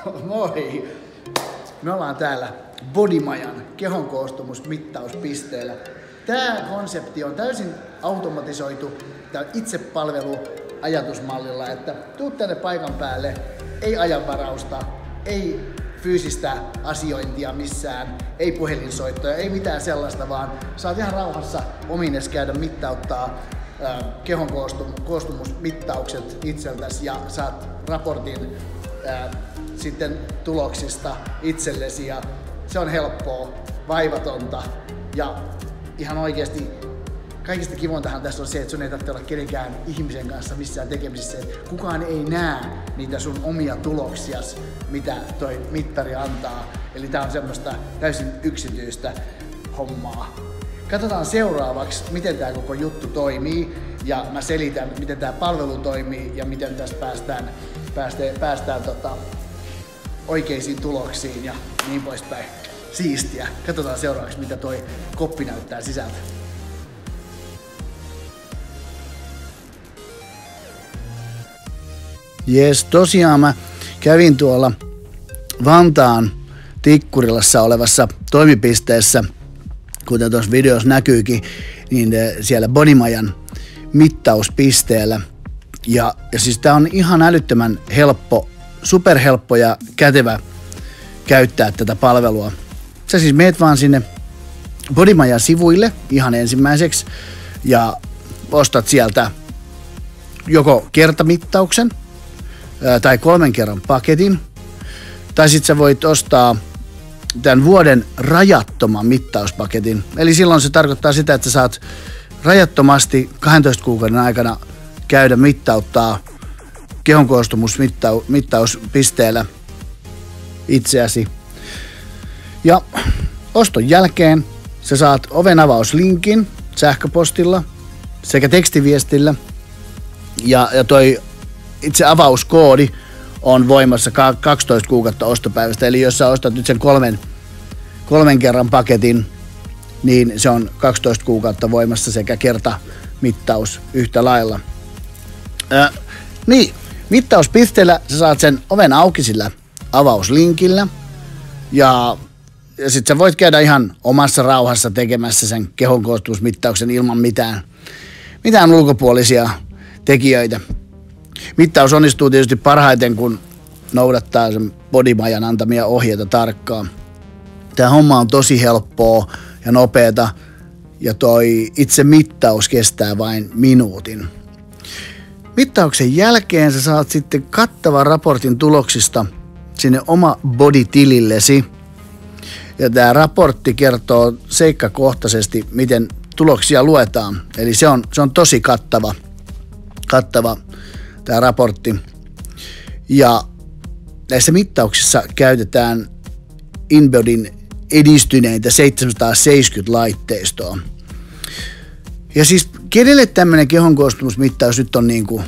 Moi! Me ollaan täällä Bodymajan kehonkoostumusmittauspisteellä. Tää konsepti on täysin automatisoitu itsepalvelu ajatusmallilla, että tuut tänne paikan päälle, ei ajanvarausta, ei fyysistä asiointia missään, ei puhelinsoittoja, ei mitään sellaista, vaan saat ihan rauhassa omines käydä mittauttaa kehon koostumusmittaukset itseltäsi ja saat raportin sitten tuloksista itsellesi ja se on helppoa, vaivatonta ja ihan oikeasti kaikista kivointahan tässä on se, että sun ei tarvitse olla kenenkään ihmisen kanssa missään tekemisissä. Kukaan ei näe niitä sun omia tuloksias, mitä toi mittari antaa. Eli tää on semmoista täysin yksityistä hommaa. Katsotaan seuraavaksi, miten tää koko juttu toimii ja mä selitän, miten tää palvelu toimii ja miten tästä päästään oikeisiin tuloksiin ja niin poispäin. Siistiä. Katsotaan seuraavaksi, mitä toi koppi näyttää sisältä. Jes, tosiaan mä kävin tuolla Vantaan Tikkurilassa olevassa toimipisteessä, kuten tuossa videossa näkyykin, niin siellä Bodymajan mittauspisteellä. Ja siis tää on ihan älyttömän helppo, superhelppo ja kätevä käyttää tätä palvelua. Sä siis meet vaan sinne Bodymajan sivuille ihan ensimmäiseksi ja ostat sieltä joko kertamittauksen tai 3 kerran paketin, tai sitten sä voit ostaa tämän vuoden rajattoman mittauspaketin. Eli silloin se tarkoittaa sitä, että sä saat rajattomasti 12 kuukauden aikana käydä mittauttaa kehonkoostumusmittauspisteellä itseäsi. Ja oston jälkeen sä saat ovenavauslinkin sähköpostilla sekä tekstiviestillä ja toi itse avauskoodi on voimassa 12 kuukautta ostopäivästä. Eli jos sä ostat nyt sen kolmen kerran paketin, niin se on 12 kuukautta voimassa sekä kertamittaus yhtä lailla. Niin, mittauspisteellä sä saat sen oven auki sillä avauslinkillä ja sit sä voit käydä ihan omassa rauhassa tekemässä sen kehonkoostumusmittauksen ilman mitään ulkopuolisia tekijöitä. Mittaus onnistuu tietysti parhaiten, kun noudattaa sen Bodymajan antamia ohjeita tarkkaan. Tämä homma on tosi helppoa ja nopeata ja toi itse mittaus kestää vain minuutin. Mittauksen jälkeen sä saat sitten kattavan raportin tuloksista sinne oma Body-tilillesi. Ja tämä raportti kertoo seikkakohtaisesti, miten tuloksia luetaan. Eli se on tosi kattava tämä raportti. Ja näissä mittauksissa käytetään InBodyn edistyneintä 770 laitteistoa. Ja siis kenelle tämmöinen kehonkoostumusmittaus nyt on niinku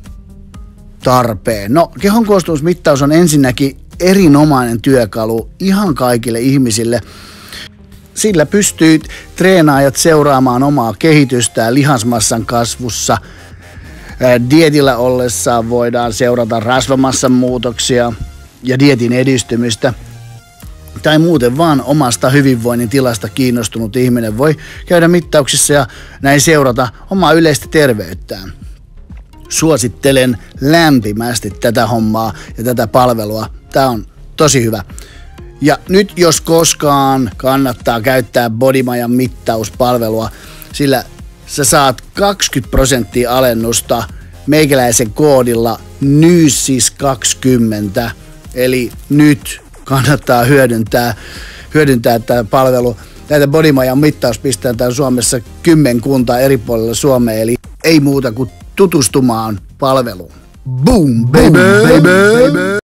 tarpeen? No, kehonkoostumusmittaus on ensinnäkin erinomainen työkalu ihan kaikille ihmisille. Sillä pystyy treenaajat seuraamaan omaa kehitystään lihasmassan kasvussa. Dietillä ollessaan voidaan seurata rasvamassan muutoksia ja dietin edistymistä. Tai muuten vaan omasta hyvinvoinnin tilasta kiinnostunut ihminen voi käydä mittauksissa ja näin seurata omaa yleistä terveyttään. Suosittelen lämpimästi tätä hommaa ja tätä palvelua. Tämä on tosi hyvä. Ja nyt jos koskaan kannattaa käyttää Bodymajan mittauspalvelua, sillä sä saat 20% alennusta meikäläisen koodilla NYSIS20. Eli nyt kannattaa hyödyntää tämä palvelu. Näitä Bodymajan mittauspisteitä on Suomessa 10 eri puolilla Suomea, eli ei muuta kuin tutustumaan palveluun. Boom, baby!